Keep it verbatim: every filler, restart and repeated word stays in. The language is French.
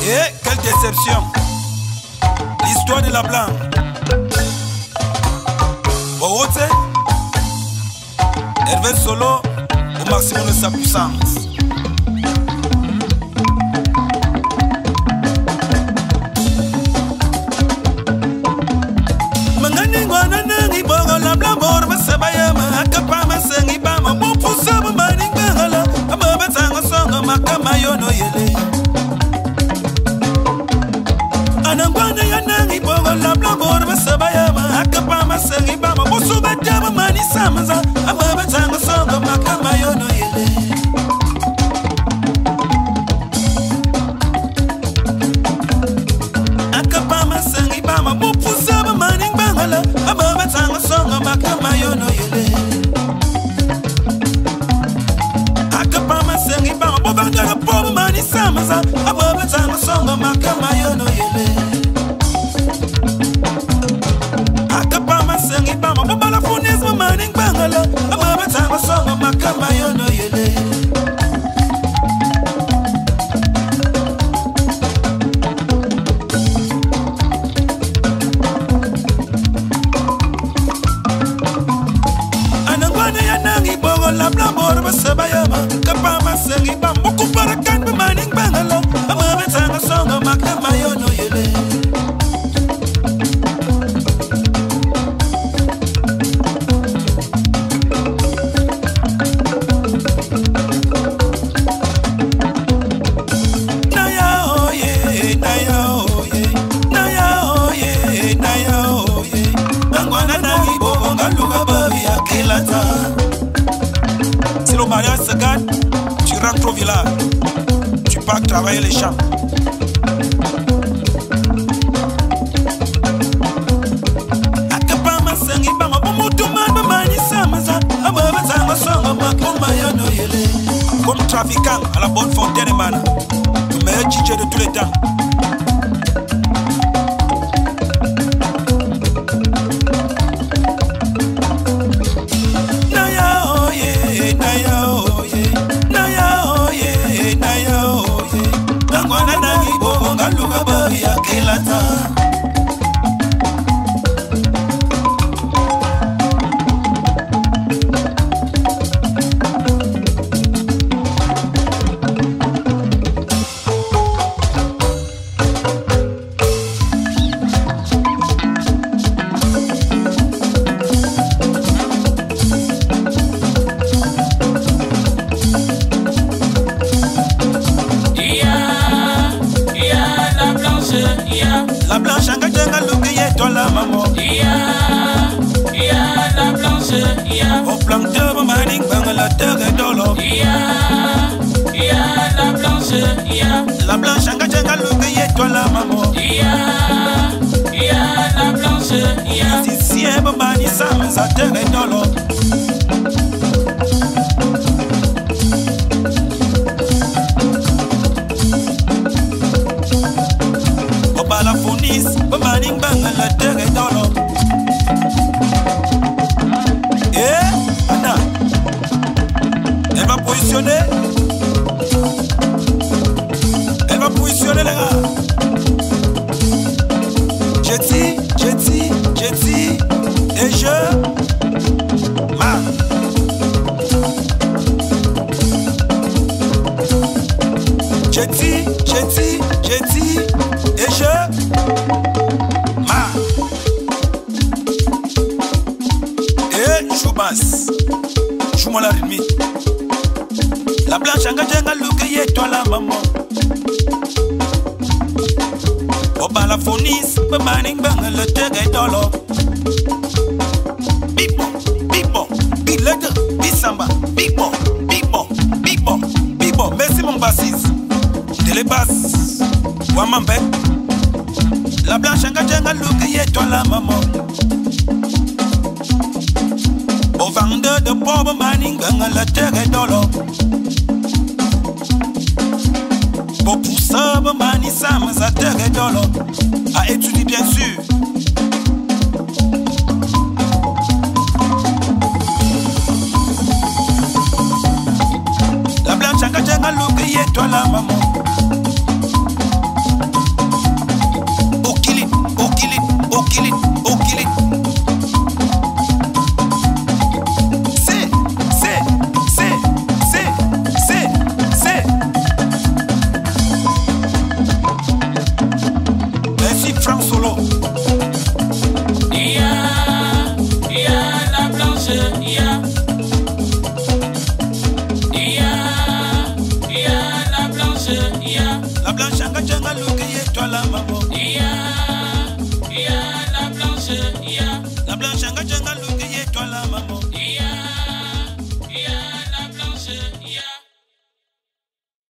Et quelle déception. L'histoire de la blanc. Borote, Hervé Solo au maximum de sa puissance. Mangani ngwana nangi bogo la blanc bor basabaya ma akapa masengi ba ma bupusa ma mani ngala ama batanga songa makama yono yele. Anangwana ya nangi bogo la blanc bor basabaya ma akapa masengi ba ma busu batama mani samaza ama batanga songa makama yono yele. Akapa masengi ba ma bupusa ma mani ngala ama batanga songa makama yono yele. Akapa masengi ba ma bubanga pobo mani samaza ama batanga songa makama yono yele. Akapa masengi ba ma bubala funis ma mani ngala ama batanga songa makama yono yele. Anangwana ya nangi bogo la blanc bor basabayama kapa masengi ba muku parakan ba maning bangala ama batanga songa makama yono yele. Naya oye, naya oye, naya oye, naya oye. Angwana nangi bogo ngaluga babi ya kilata. Si le mariage se gagne, tu rentres au village. Tu pars travailler les champs. Akapa masengi ba mabumutu manda mani samaza ama batanga songa makoma yono yele. Comme trafiquant à la bonne fontaine mana, le meilleur D J de tous les temps. Naya oye, naya oye, naya oye, naya oye. Angwana nangi bogo ngaluga babi ya kilata. La blanche engagera l'oublié toi la maman. Ya, ya, la blanche, ya. Au plan de maning bang la terre et dolo. Ya, ya, la blanche, ya. La blanche engagera l'oublié toi la maman. Ya, ya, la blanche, ya. Si si un bon mani sam sa terre et dolo. Au bala fonis, bon maning bang la terre et dolo. Eh, Anna, elle va positionner. Elle va positionner les gars. J'ai dit, j'ai dit, j'ai dit, et je ma. J'ai dit, j'ai dit, j'ai dit, et je ma. Et Choubas, joue-moi la rythmique. La blanche engagera l'oublié toi la maman. Oba la fonis, be maning bang le tege dolo. Bibo, bibo, bilede, bisamba, bibo, bibo, bibo, bibo. Merci mon bassiste. Télé basse, Wamambe. La blanche engagera l'oublié toi la maman. Au vendeur de pauvre maning bang le tege dolo. Pour ça, mani sam sa terre dolo. A étudier bien sûr. La blanche engagera l'oublié toi la maman.